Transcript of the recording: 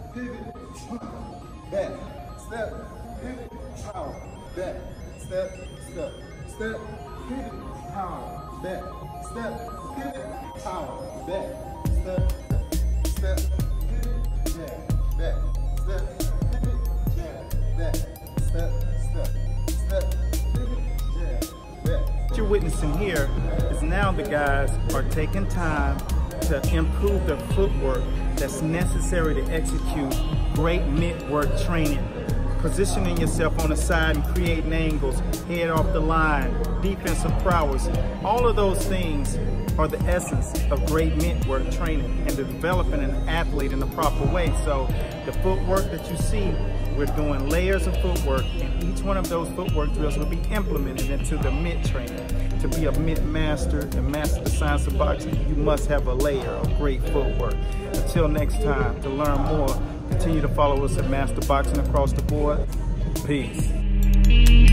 pivot, back, step, pivot, power, back, step, step, step, pivot, power, back, step, pivot, power, back, step, step, pivot, jab, back, step, pivot, jab, back, step, step, step, pivot, jab, back. What you're witnessing here is now the guys are taking time to improve their footwork that's necessary to execute great mitt work training. Positioning yourself on the side and creating angles, head off the line, defensive prowess. All of those things are the essence of great mitt work training and developing an athlete in the proper way. So the footwork that you see, we're doing layers of footwork, and each one of those footwork drills will be implemented into the mitt training. To be a mitt master and master the science of boxing, you must have a layer of great footwork. Until next time, to learn more, continue to follow us at Master Boxing Across the Board. Peace.